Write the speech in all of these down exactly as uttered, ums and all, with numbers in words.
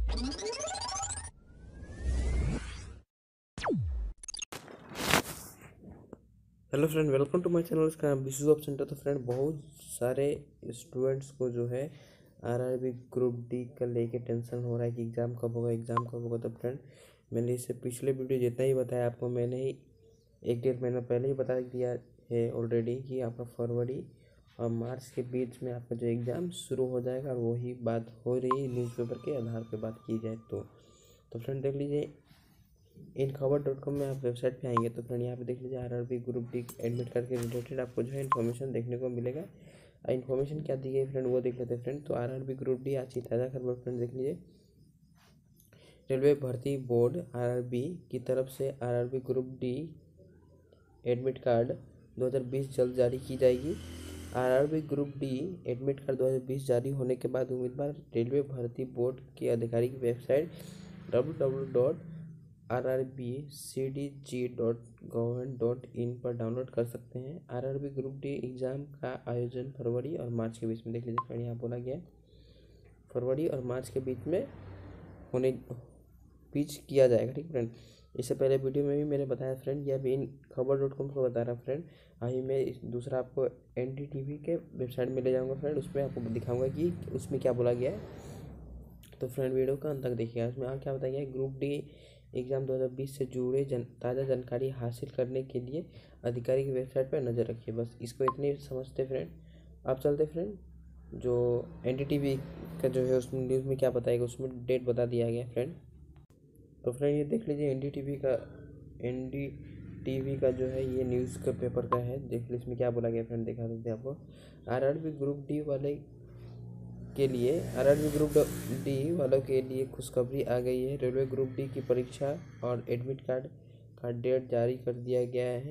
Hello friend, welcome to my channel. इसका नाम Vishu job centre. तो फ्रेंड, बहुत सारे स्टूडेंट्स को जो है आरआरबी ग्रुप डी का लेके टेंशन हो रहा है कि एग्ज़ाम कब होगा एग्ज़ाम कब होगा। तो फ्रेंड, मैंने इससे पिछले वीडियो जितना ही बताया आपको, मैंने ही एक डेढ़ महीना पहले ही बता दिया है ऑलरेडी कि आपका फरवरी और मार्च के बीच में आपका जो एग्ज़ाम शुरू हो जाएगा। और वही बात हो रही है न्यूज़पेपर के आधार पर बात की जाए तो तो फ्रेंड देख लीजिए, इन खबर डॉट कॉम में आप वेबसाइट पे आएंगे तो फ्रेंड यहाँ पे देख लीजिए RRB group D admit card के रिलेटेड आपको जो है इन्फॉर्मेशन देखने को मिलेगा। इन्फॉर्मेशन क्या दी गई फ्रेंड वो देख लेते हैं फ्रेंड। तो आरआरबी ग्रुप डी आज की ताज़ा खबर फ्रेंड देख लीजिए, रेलवे भर्ती बोर्ड आरआरबी की तरफ से RRB group D admit card दो हज़ार बीस जल्द जारी की जाएगी। RRB group D admit card दो हज़ार बीस जारी होने के बाद उम्मीदवार रेलवे भर्ती बोर्ड की आधिकारिक website W W W dot R R B C D G dot government dot in पर डाउनलोड कर सकते हैं। आरआरबी ग्रुप डी एग्ज़ाम का आयोजन फरवरी और मार्च के बीच में, देख लीजिए फ्रेंड यहाँ बोला गया है फरवरी और मार्च के बीच में होने बीच किया जाएगा। ठीक फ्रेंड, इससे पहले वीडियो में भी मैंने बताया फ्रेंड, यह भी इन खबर डॉट कॉम को बता रहा फ्रेंड। अभी मैं इस दूसरा आपको एन डी टी वी के वेबसाइट में ले जाऊँगा फ्रेंड, उसमें आपको दिखाऊँगा कि उसमें क्या बोला गया है। तो फ्रेंड वीडियो का अंत तक देखिएगा, उसमें और क्या बताया गया है। ग्रुप डी एग्ज़ाम दो हज़ार बीस से जुड़े जन ताज़ा जानकारी हासिल करने के लिए अधिकारी की वेबसाइट पर नज़र रखिए। बस इसको इतनी समझते फ्रेंड। अब चलते फ्रेंड, जो एन डी टी वी का जो है उसमें न्यूज़ में क्या बताएगा, उसमें डेट बता दिया गया फ्रेंड। तो फ्रेंड ये देख लीजिए एन डी टी वी का एन डी टी वी का जो है ये न्यूज़ का पेपर का है, देख लीजिए इसमें क्या बोला गया फ्रेंड, दिखा देते हैं आपको। आरआरबी ग्रुप डी वाले के लिए आरआरबी ग्रुप डी वालों के लिए खुशखबरी आ गई है। रेलवे ग्रुप डी की परीक्षा और एडमिट कार्ड का डेट जारी कर दिया गया है।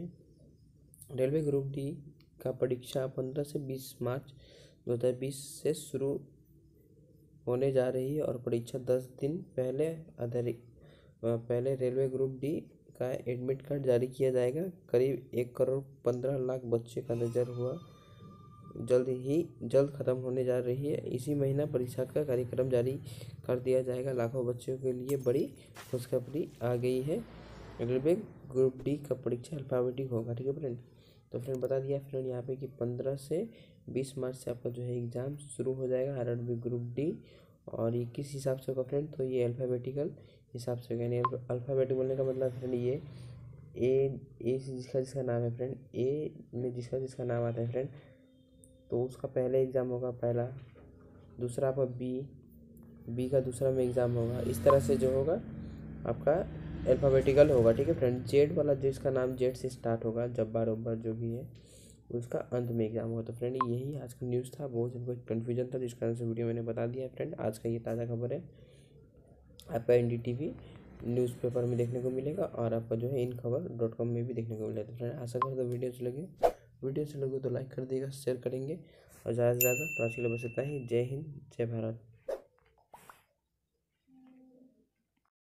रेलवे ग्रुप डी का परीक्षा पंद्रह से बीस मार्च दो हज़ार बीस से शुरू होने जा रही है और परीक्षा दस दिन पहले आधारित पहले रेलवे ग्रुप डी का एडमिट कार्ड जारी किया जाएगा। करीब एक करोड़ पंद्रह लाख बच्चे का नज़र हुआ जल्द ही जल्द ख़त्म होने जा रही है। इसी महीना परीक्षा का कार्यक्रम जारी कर दिया जाएगा। लाखों बच्चों के लिए बड़ी खुशखबरी आ गई है। रेलवे ग्रुप डी का परीक्षा अल्फ़ाबेटिक होगा। ठीक है फ्रेंड, तो फ्रेंड बता दिया फ्रेंड यहाँ पे कि पंद्रह से बीस मार्च से आपका जो है एग्ज़ाम शुरू हो जाएगा आरआरबी ग्रुप डी। और ये किस हिसाब से होगा फ्रेंड, तो ये अल्फ़ाबेटिकल हिसाब से होगा। यानी अल्फ़ाबेटिक बोलने का मतलब फ्रेंड ये ए ए जिसका जिसका नाम है फ्रेंड, ए में जिसका जिसका नाम आता है फ्रेंड, तो उसका पहले एग्ज़ाम होगा पहला, दूसरा आपका बी बी का दूसरा में एग्ज़ाम होगा। इस तरह से जो होगा आपका अल्फ़ाबेटिकल होगा। ठीक है फ्रेंड, जेड वाला जिसका नाम जेड से स्टार्ट होगा, जब्बार उब्बार जो भी है उसका अंत में एग्ज़ाम होगा। तो फ्रेंड यही आज का न्यूज़ था, बहुत इनको कन्फ्यूजन था जिस कारण से वीडियो मैंने बता दिया है फ्रेंड। आज का ये ताज़ा खबर है, आपका N D T V newspaper में देखने को मिलेगा और आपका जो है इन खबर डॉट कॉम में भी देखने को मिलेगा। तो फ्रेंड आशा करता हूँ वीडियो से लगे वीडियो से लगे तो लाइक कर देगा, शेयर करेंगे और ज़्यादा से ज़्यादा। तो आज के लिए बस इतना ही। जय हिंद, जय भारत।